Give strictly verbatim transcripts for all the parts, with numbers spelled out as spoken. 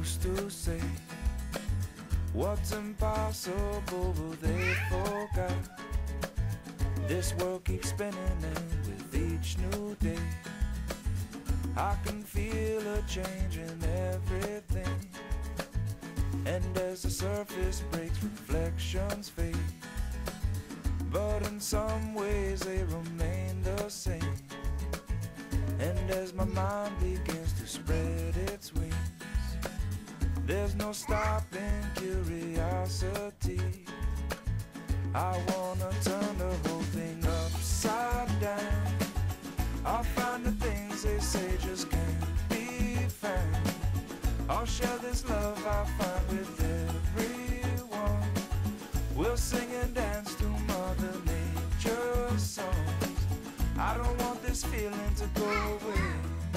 Who's to say what's impossible, will they forget? This world keeps spinning, and with each new day I can feel a change in everything. And as the surface breaks, reflections fade, but in some ways they remain the same. And as my mind begins to spread its wings, there's no stopping curiosity. I wanna turn the whole thing upside down. I'll find the things they say just can't be found. I'll share this love I find with everyone. We'll sing and dance to Mother Nature's songs. I don't want this feeling to go away.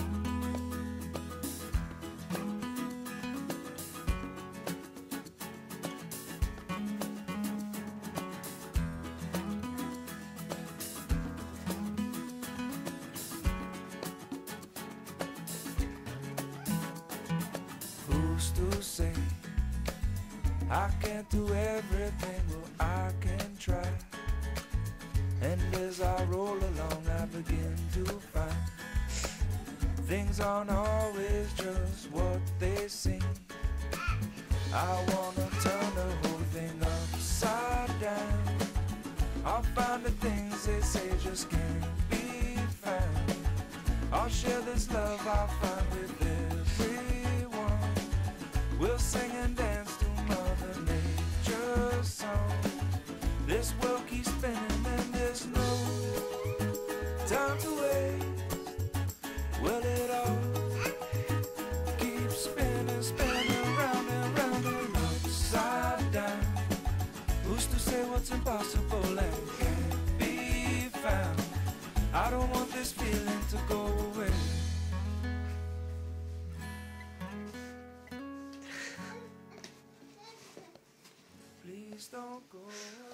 Who's to say I can't do everything? Well, I can try. And as I roll along, I begin to find things aren't always just what they seem. I wanna turn the whole thing upside down. I'll find the things they say just can't be found. I'll share this love I find with everyone. We'll sing and dance to Mother Nature's song. This world keeps spinning and there's no time to waste. Well, it all keeps spinning, spinning round and round and upside down. Who's to say what's impossible and can't be found? I don't want this feeling to go away. Please don't go away.